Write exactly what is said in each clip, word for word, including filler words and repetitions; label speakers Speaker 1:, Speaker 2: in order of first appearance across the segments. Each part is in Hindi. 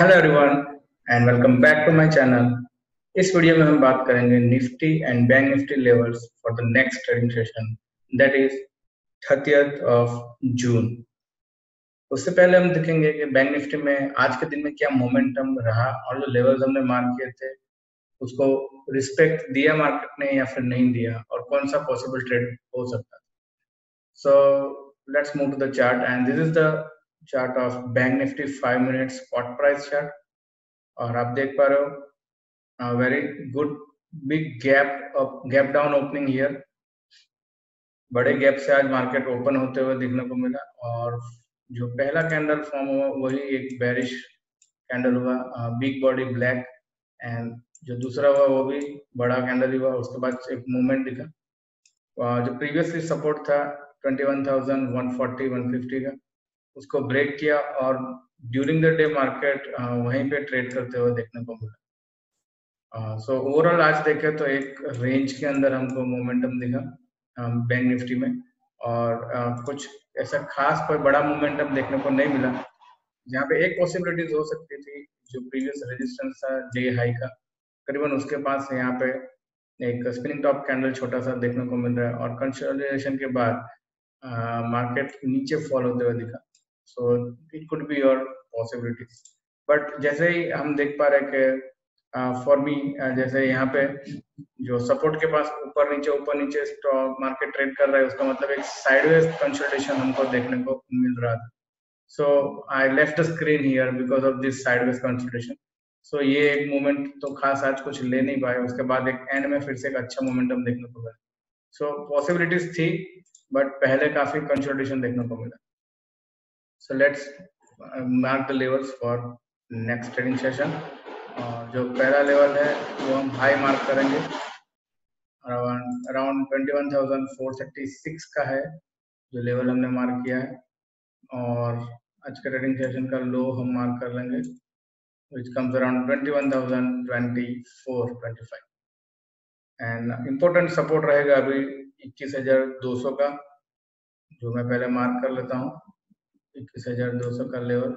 Speaker 1: Hello everyone and welcome back to my channel. इस वीडियो में हम बात करेंगे nifty and bank nifty levels for the next trading session that is thirtieth of June. उससे पहले हम देखेंगे कि बैंक निफ्टी में आज के दिन में क्या मोमेंटम रहा और जो लेवल्स हमने मार्क किए थे उसको रिस्पेक्ट दिया मार्केट ने या फिर नहीं दिया और कौन सा पॉसिबल ट्रेड हो सकता है। So let's move to the chart and this is the chart of bank nifty five minute spot price chart. और आप देख पा रहे हो very good big gap gap down opening here. बड़े गैप से आज मार्केट ओपन होते हुए देखने को मिला और जो पहला कैंडल फॉर्म हुआ वही एक बेरिश कैंडल हुआ, बिग बॉडी ब्लैक, एंड जो दूसरा हुआ वो भी बड़ा कैंडल ही हुआ। उसके बाद एक मूवमेंट दिखा, जो प्रीवियसली सपोर्ट था twenty one thousand one forty one fifty का, उसको ब्रेक किया और ड्यूरिंग द डे मार्केट वहीं पे ट्रेड करते हुए देखने को मिला। सो ओवरऑल आज देखे तो एक रेंज के अंदर हमको मोमेंटम दिखा बैंक निफ्टी में, और uh, कुछ ऐसा खास कोई बड़ा मोमेंटम देखने को नहीं मिला। जहाँ पे एक पॉसिबिलिटीज हो सकती थी, जो प्रीवियस रेजिस्टेंस था जे हाई का करीबन उसके पास यहाँ पे एक स्पिनिंग टॉप कैंडल छोटा सा देखने को मिल रहा है और कंसोलिडेशन के बाद मार्केट uh, नीचे फॉल होते हुए दिखा। So it could be your possibilities, but जैसे ही हम देख पा रहे कि फॉर मी जैसे यहाँ पे जो सपोर्ट के पास ऊपर नीचे ऊपर नीचे स्टॉक मार्केट ट्रेड कर रहा है, उसका मतलब एक साइडवेज कंसोलिडेशन हमको देखने को मिल रहा था। So I left the screen here because of this sideways consolidation. So ये एक मोमेंट तो खास आज कुछ ले नहीं पाए, उसके बाद एक एंड में फिर से एक अच्छा मोमेंटम देखने को मिला। सो पॉसिबिलिटीज थी बट पहले काफी कंसोलिडेशन देखने को मिला। So let's mark the levels for next trading session. जो पहला लेवल है वो हम हाई मार्क करेंगे, around twenty one thousand four thirty six का है जो लेवल हमने मार्क किया है। और आज के ट्रेडिंग सेशन का लो हम मार्क कर लेंगे which comes around twenty one thousand twenty four twenty five. And important support रहेगा अभी इक्कीस हजार दो सौ का, जो मैं पहले मार्क कर लेता हूँ। इक्कीस हजार दो सौ का लेवल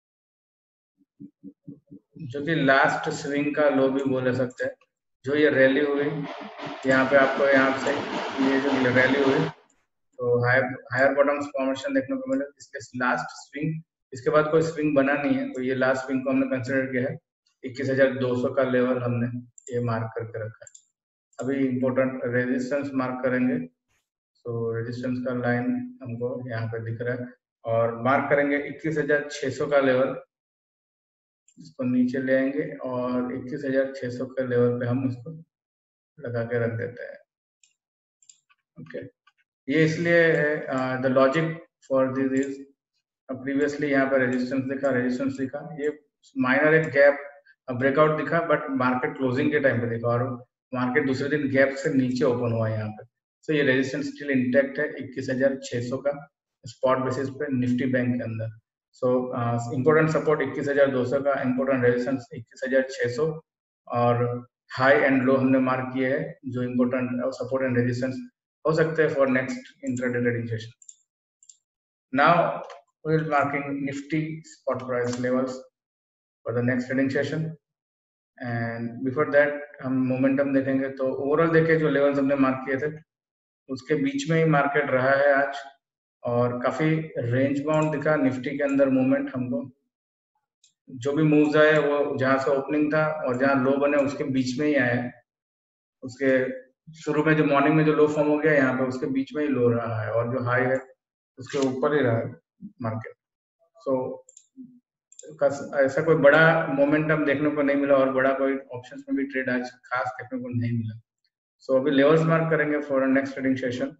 Speaker 1: जो कि लास्ट स्विंग का लो भी बोले सकते हैं। जो ये रैली हुई यहाँ पे आपको यहाँ से ये जो रैली हुई तो हायर हायर बॉटम्स फॉर्मेशन देखने को मिले, इसके लास्ट स्विंग, इसके बाद कोई स्विंग बना नहीं है, तो ये लास्ट स्विंग को हमने कंसिडर किया है। इक्कीस हजार दो सौ का लेवल हमने ये मार्क करके रखा है। अभी इम्पोर्टेंट रेजिस्टेंस मार्क करेंगे, तो रेजिस्टेंस का लाइन हमको यहाँ पे दिख रहा है और मार्क करेंगे इक्कीस हजार छह सौ का लेवल। इसको नीचे ले आएंगे और इक्कीस हजार छह सौ के लेवल पे हम इसको लगा के रख देते हैं। Okay okay. ये इसलिए है the logic for this is previously यहाँ पर रेजिस्टेंस दिखा रेजिस्टेंस दिखा ये माइनर एक गैप ब्रेकआउट दिखा, बट मार्केट क्लोजिंग के टाइम पे दिखा और मार्केट दूसरे दिन गैप से नीचे ओपन हुआ यहाँ पे। सो so, ये रेजिस्टेंस स्टिल इंटैक्ट है इक्कीस हजार छह सौ का स्पॉट बेसिस पे निफ्टी बैंक के अंदर। सो इम्पोर्टेंट सपोर्ट इक्कीस हजार दो सौ का, इम्पोर्टेंट रेजिस्टेंस इक्कीस हजार छह सौ और हाई एंड लो हमने मार्क किए हैं जो इम्पोर्टेंट सपोर्ट एंड रेजिस्टेंस हो सकते हैं for next intraday trading session. Now we will marking nifty spot price levels for the next trading session, and before that हम मोमेंटम देखेंगे। तो ओवरऑल देखें जो लेवल्स हमने मार्क किए थे उसके बीच में ही मार्केट रहा है आज और काफी रेंज बाउंड दिखा निफ्टी के अंदर मूवमेंट हमको। जो भी मूव्स आए वो जहां से ओपनिंग था और जहां लो बने उसके बीच में ही आया। उसके शुरू में जो मॉर्निंग में जो लो फॉर्म हो गया यहाँ पे उसके बीच में ही लो रहा है और जो हाई है उसके ऊपर ही रहा है मार्केट। सो so, ऐसा कोई बड़ा मोमेंटम देखने को नहीं मिला और बड़ा कोई ऑप्शंस में भी ट्रेड आज खास देखने को नहीं मिला। सो so, अभी लेवल्स मार्क करेंगे for next trading session.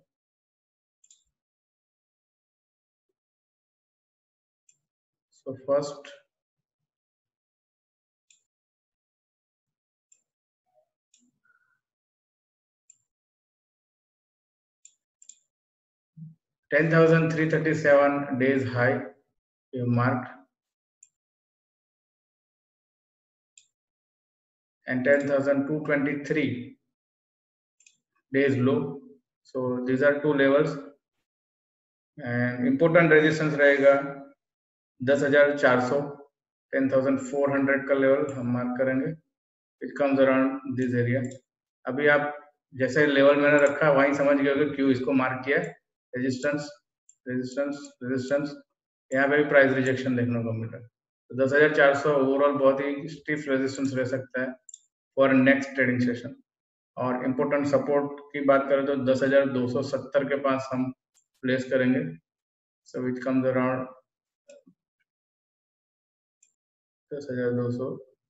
Speaker 1: So first ten thousand three hundred thirty-seven days high you marked and ten thousand two hundred twenty-three days low. So these are two levels and important resistance रहेगा दस हजार चार सौ टेन थाउजेंड फोर हंड्रेड का लेवल हम मार्क करेंगे, it comes around this area. अभी आप जैसे लेवल मैंने रखा वहीं समझ गए होंगे क्यों इसको मार्क किया है। रेजिस्टेंस रेजिस्टेंस रेजिस्टेंस, यहाँ पे भी प्राइस रिजेक्शन देखने को मिल रहा है। तो दस हजार चार सौ ओवरऑल बहुत ही स्टिफ रेजिस्टेंस रह सकता है फॉर नेक्स्ट ट्रेडिंग सेशन। और इम्पोर्टेंट सपोर्ट की बात करें तो दस हजार दो सौ सत्तर के पास हम प्लेस करेंगे। सो विच कम्स अराउंड दस हजार दो सौ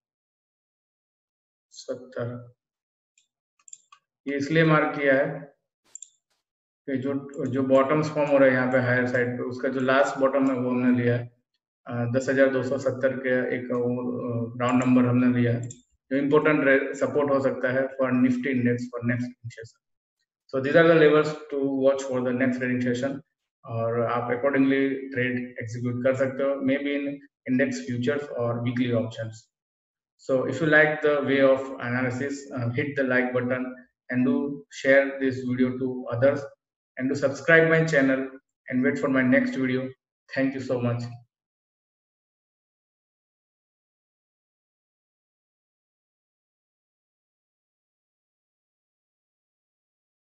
Speaker 1: सत्तर। ये इसलिए मार्क किया है कि जो जो बॉटम्स फॉर्म हो रहा है यहाँ पे हायर साइड पे, उसका जो लास्ट बॉटम है वो हमने लिया है दस हजार दो सौ सत्तर के एक राउंड नंबर हमने लिया है, जो इम्पोर्टेंट सपोर्ट हो सकता है for nifty index for next session. So these are the levels to watch for the next trading session, और आप अकॉर्डिंगली ट्रेड एग्जीक्यूट कर सकते हो, maybe in index futures और weekly options. So if you like the way of analysis, uh, hit the like button and do share this video to others, and to subscribe my channel and wait for my next video. Thank you so much.